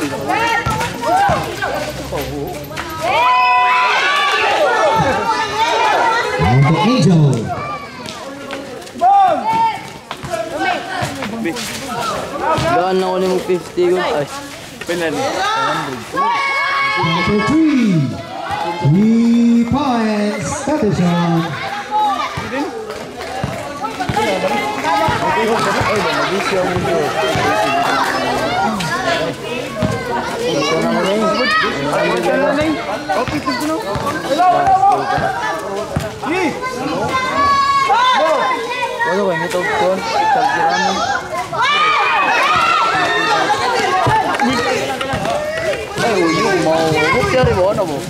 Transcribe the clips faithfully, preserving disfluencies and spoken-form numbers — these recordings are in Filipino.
Angel. Daan na ko ni mo fifty ko. Ay, Number three. Three points. Tapere. wala ko yung ito ko. Tagiramin. Ay, uyo mo. Bukti mo, ano mo?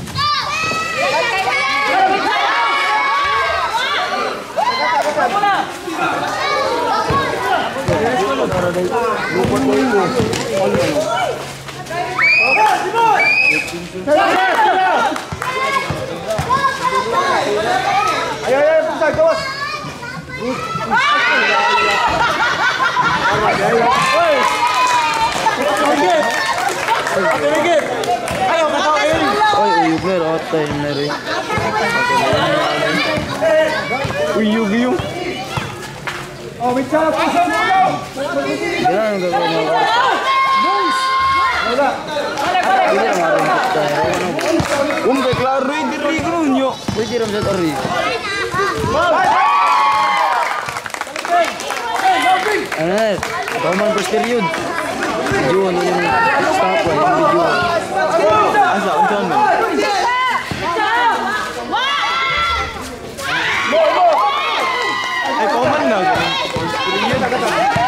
Ayo, ayo, bisa, gawas. Ayo, kata ayo. Ay, uyo ko rin. Atay na rin. Uyo yung. Oh, bicara pusat dulu. Jangan enggak mau. Udah. Ini yang harus kita. Um declaro diri grunyo. Pwede ram sa tori. Eh, kaman pas period. Juan yung stop yung video. Asa unsan man. Eh, kaman na. Period agad.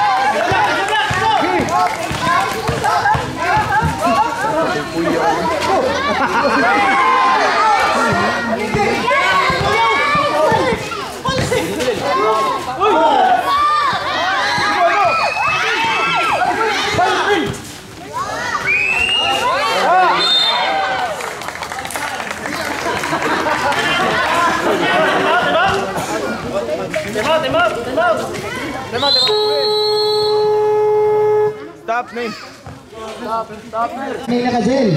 Tembak, tembak, tembak. Tembak, tembak. Stop nih. Stop, stop nih. May naka-gel.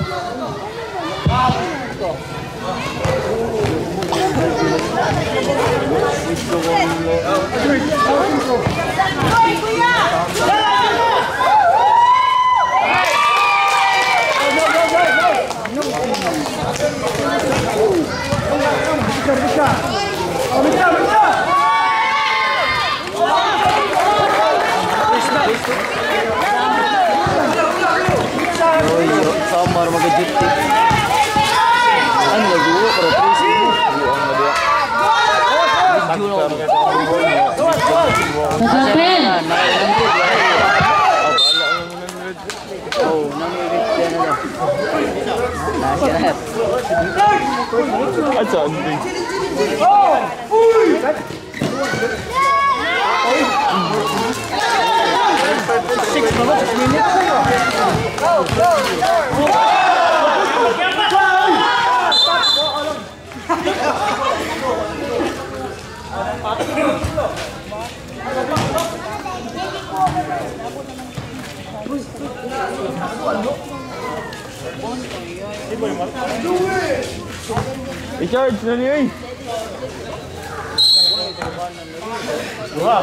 Samar magajiti. Ano nagawa para tracing mo? Buang na dia. Tapere. Oh, nangirit siya na lang. Nasiyahat. At saan din? Oh! Uy! Six minutes. Go, go, go! I-charge na niya eh. Dua.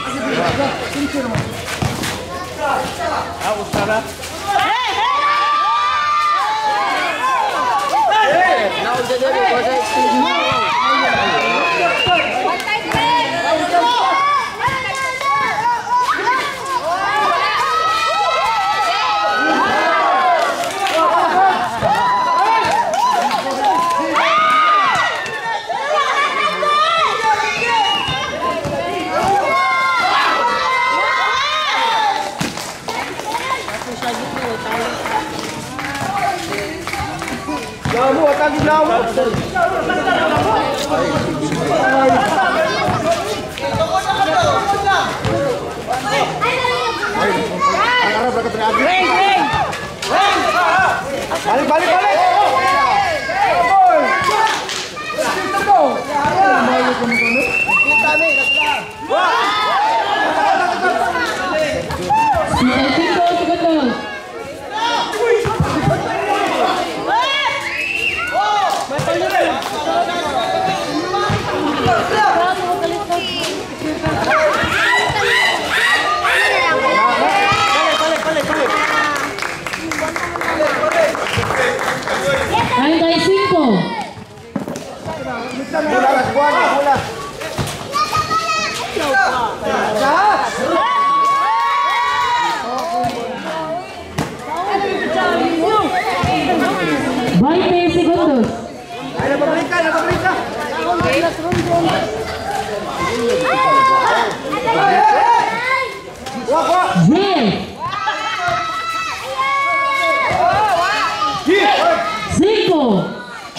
Ako sana. Now the day was I Kamu akan dilawan. Balik, balik, balik. Kita nih, Sisa cinco segundos. Cinco.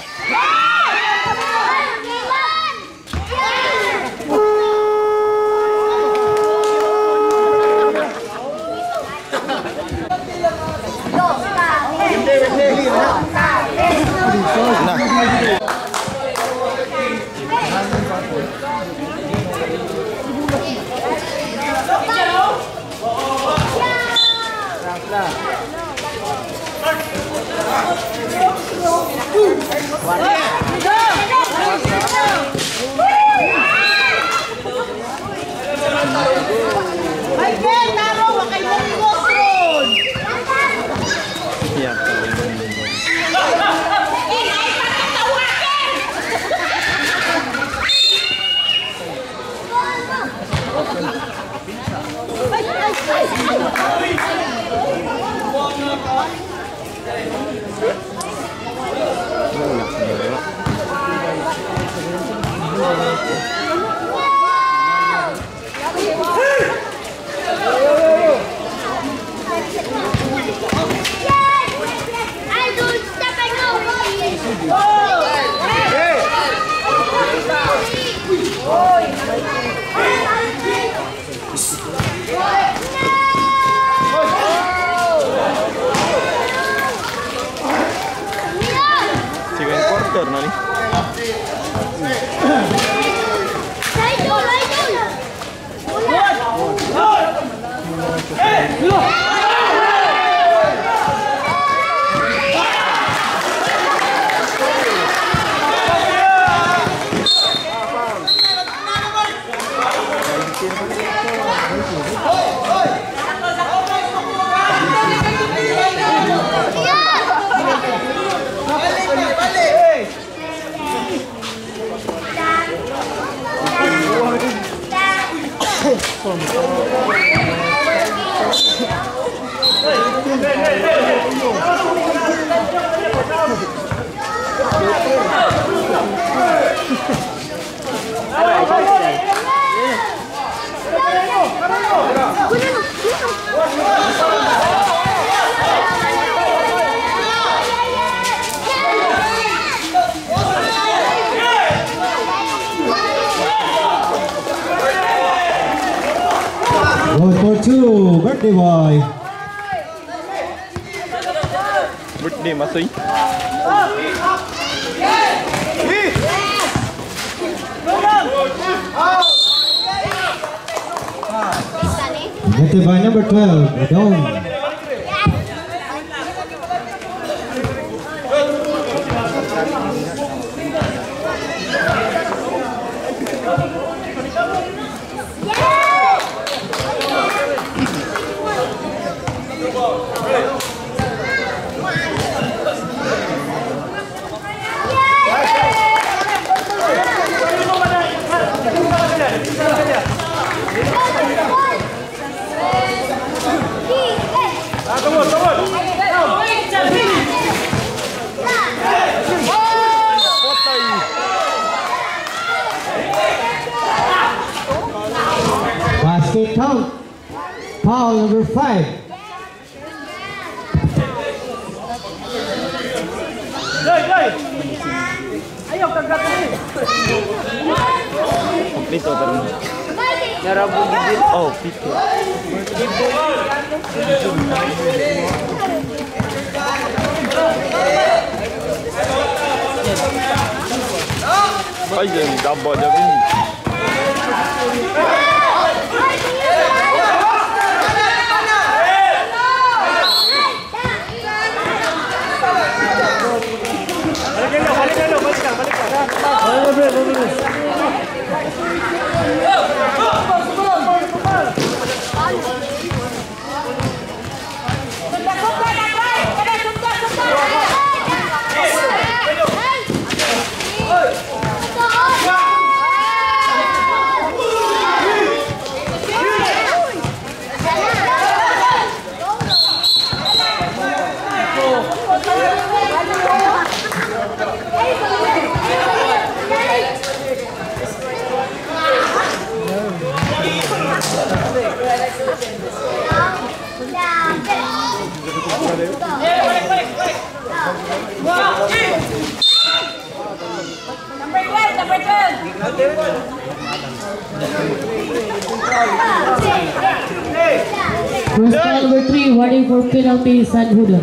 Goal for two, birthday boy. Birthday Masoy. Birthday boy number twelve, Dome. Basket count. Foul number five. Dito terus. Narabu gigit. Oh, pito. Ay, yang double aja ini. First foul number three, warning for penalty, San Judas.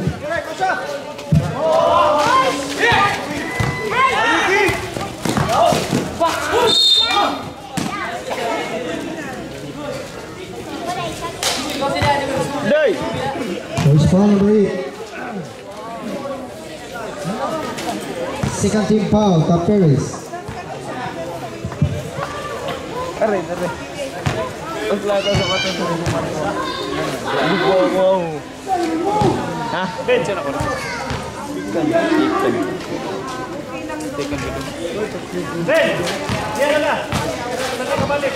Day! First foul number eight. Second team foul, Tapere. Aray, aray. Ang plata sa mata sa rumah ko. Wow, wow. Ha? Bench na ko. Ikan, ikan. Ikan, ikan. Ben! Yan na. Saan ka balik?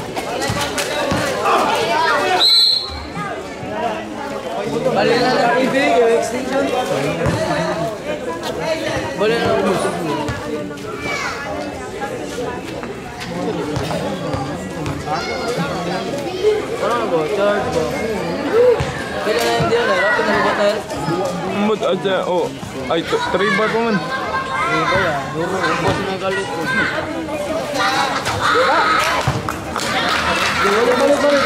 Balik na lang T V, yung extension. Balik na lang usap mo. Ano ba? Charge ba? Kailan na yung deal eh? Rapid na ba tayo? Mut aja, oh. Ay, three bar pa man. Hindi ba yan? Duro, ubos na yung galit ko. Balik, balik, balik.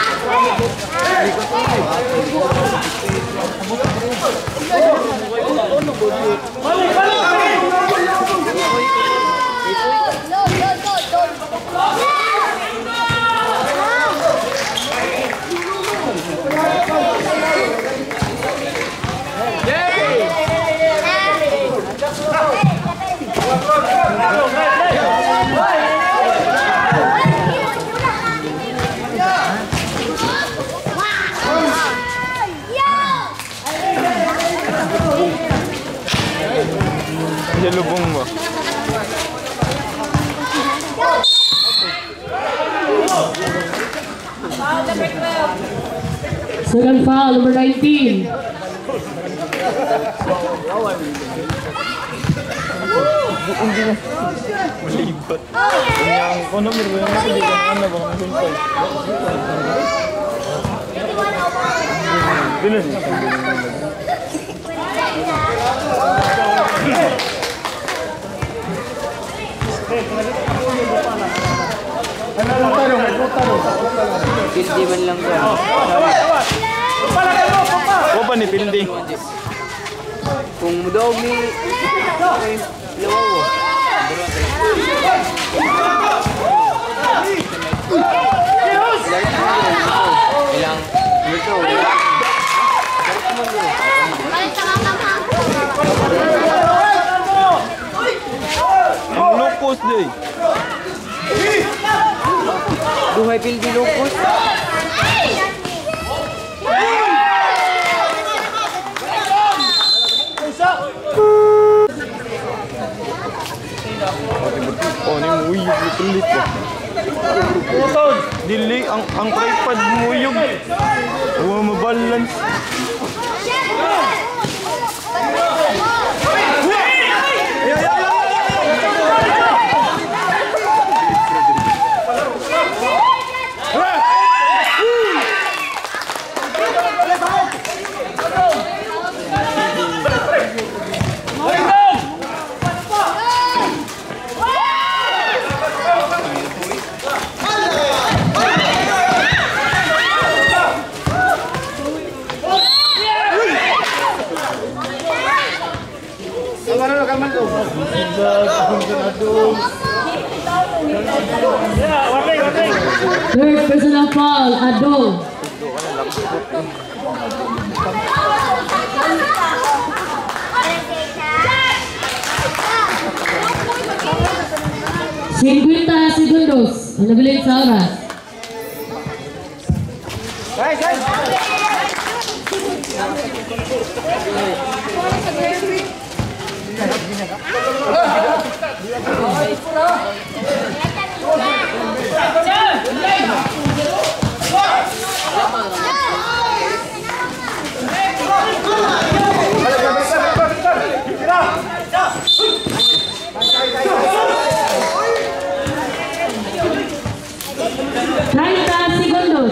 Lubong mo. Second foul, number nineteen. Malibat. Yang ko nomor mo yung nasigaw ano ba ang sulpay. Bilis. Pildi man lang ko. O pa ni Pildi. Kung mudog ni Lawaw. Ilang ito. Ang lupos day. Duhay Pildi lupos. Oh, ni muyog ni tulit ba? Dili ang ang tripod muyog. Wa mabalance. Third personal foul, Adol. fifty segundos ang nabilin sa oras. Guys, guys! thirty segundos.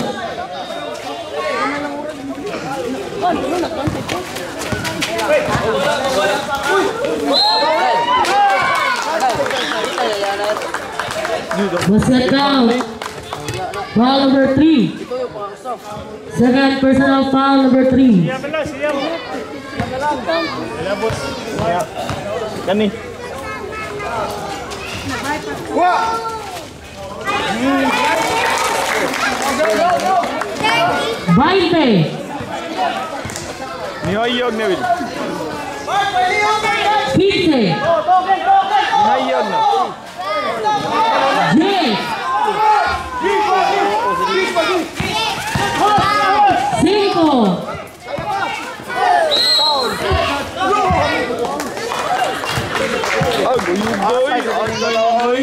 Basket count. Foul number three. Second personal foul number three. Siya pala, siya mo. Wala, boss. Kaya. Kani. Wah! Bainte. Nihayag na, Will. Quince. Nihayag na. Diez. Cinco. Ay, guyog boy. Ang lalay.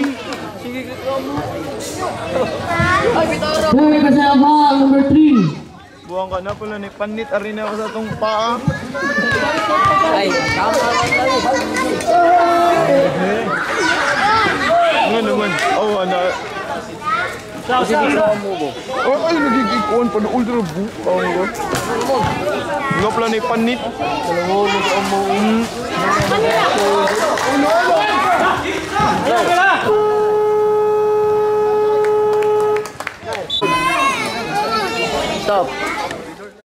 Third personal foul number three. Buwang ka na pala ni panit arena ako sa tong paa. Ay, tama lang tayo. Nga naman. Oh, ano. Kasi bigla mo mo. Oh, ay, nagigikuan pa na ultra book. Oh, my God. Nga pala ni panit. Kalungulo sa mo. Stop.